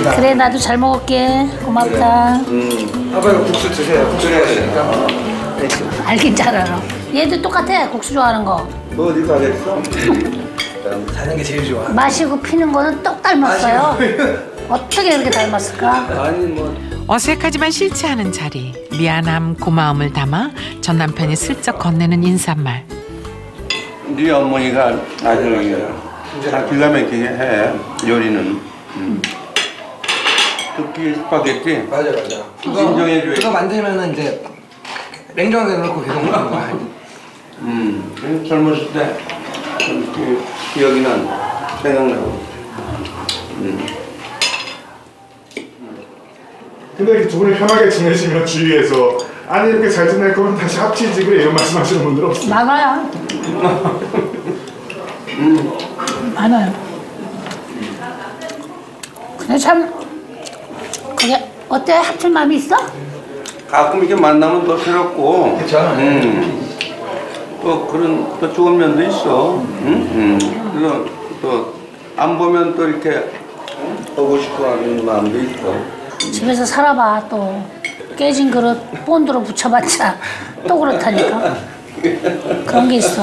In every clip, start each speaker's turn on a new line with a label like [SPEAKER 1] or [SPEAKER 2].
[SPEAKER 1] 그래, 나도 잘 먹을게. 고맙다.
[SPEAKER 2] 아빠가 국수 드세요. 국수 해야 되니까.
[SPEAKER 1] 알긴 잘 알아. 얘도 똑같아, 국수 좋아하는 거.
[SPEAKER 2] 너 어디 가겠어? 사는 게 제일 좋아.
[SPEAKER 1] 마시고 피는 거는 똑 닮았어요. 어떻게 이렇게 닮았을까?
[SPEAKER 2] 아니 뭐.
[SPEAKER 3] 어색하지만 싫지 않은 자리. 미안함, 고마움을 담아 전 남편이 슬쩍 건네는 인사말.
[SPEAKER 4] 네 어머니가 아주 잘 기가 막히게 해, 요리는. 특히 스파게티.
[SPEAKER 2] 맞아.
[SPEAKER 4] 인정해줘야지.
[SPEAKER 2] 그거 만들면은 이제 냉장고에 넣고 계속 먹는 거야.
[SPEAKER 4] 젊었을 때 기억이 난, 생각나고.
[SPEAKER 5] 근데 이렇게 두 분이 편하게 지내시면 주위에서 아니 이렇게 잘 지낼 거면 다시 합치지 그래 이런 말씀하시는 분들 없어요?
[SPEAKER 1] 많아요. 많아요. 근데 참 그게 어때? 합칠 마음이 있어?
[SPEAKER 4] 가끔 이렇게 만나면 더 새롭고.
[SPEAKER 2] 그쵸?
[SPEAKER 4] 또 그런 또 좋은 면도 있어. 그래서 또 안 보면 또 이렇게 보고 싶어 하는 마음도 있고.
[SPEAKER 1] 집에서 살아봐. 또 깨진 그릇 본드로 붙여봤자 또 그렇다니까. 그런 게 있어.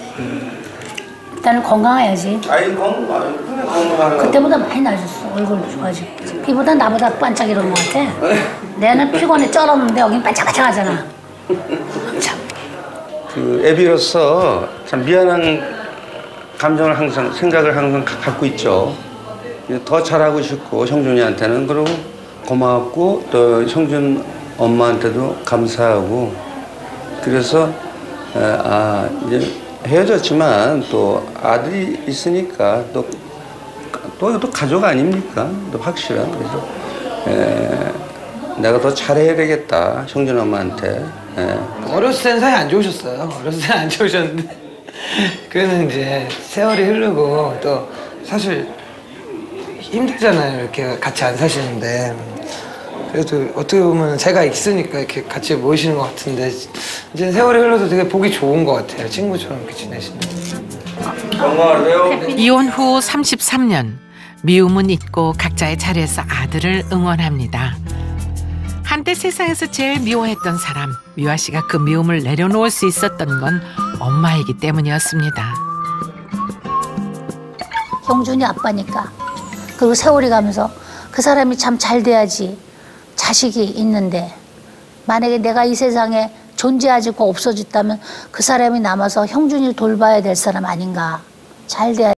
[SPEAKER 1] 일단은 건강해야지.
[SPEAKER 4] 아이 건강하는.
[SPEAKER 1] 그때보다 많이 나아졌어. 얼굴도 좋아지고. 피보다 나보다 반짝 이런 것 같아. 내는 피곤해 쩔었는데 여긴 반짝반짝하잖아. 참.
[SPEAKER 4] 그 애비로서 참 미안한 감정을 항상 생각을 항상 갖고 있죠. 더 잘하고 싶고 형준이한테는 그리고 고맙고 또 형준 엄마한테도 감사하고 그래서 이제 헤어졌지만 또 아들이 있으니까 또 가족 아닙니까? 또 확실한 그래서 내가 더 잘해야 되겠다 형준 엄마한테.
[SPEAKER 2] 어렸을 때는 사이 안 좋으셨어요. 어렸을 때는 안 좋으셨는데 그래는 이제 세월이 흐르고 또 사실 힘들잖아요. 이렇게 같이 안 사시는데 그래도 어떻게 보면 제가 있으니까 이렇게 같이 모이시는 것 같은데 이제 세월이 흘러도 되게 보기 좋은 것 같아요. 친구처럼 이렇게 지내시는.
[SPEAKER 4] 건강하세요.
[SPEAKER 3] 이혼 후 33년. 미움은 잊고 각자의 자리에서 아들을 응원합니다. 한때 세상에서 제일 미워했던 사람, 미화 씨가 그 미움을 내려놓을 수 있었던 건 엄마이기 때문이었습니다.
[SPEAKER 1] 형준이 아빠니까. 그리고 세월이 가면서 그 사람이 참 잘 돼야지 자식이 있는데 만약에 내가 이 세상에 존재하지 않고 없어졌다면 그 사람이 남아서 형준이를 돌봐야 될 사람 아닌가. 잘 돼야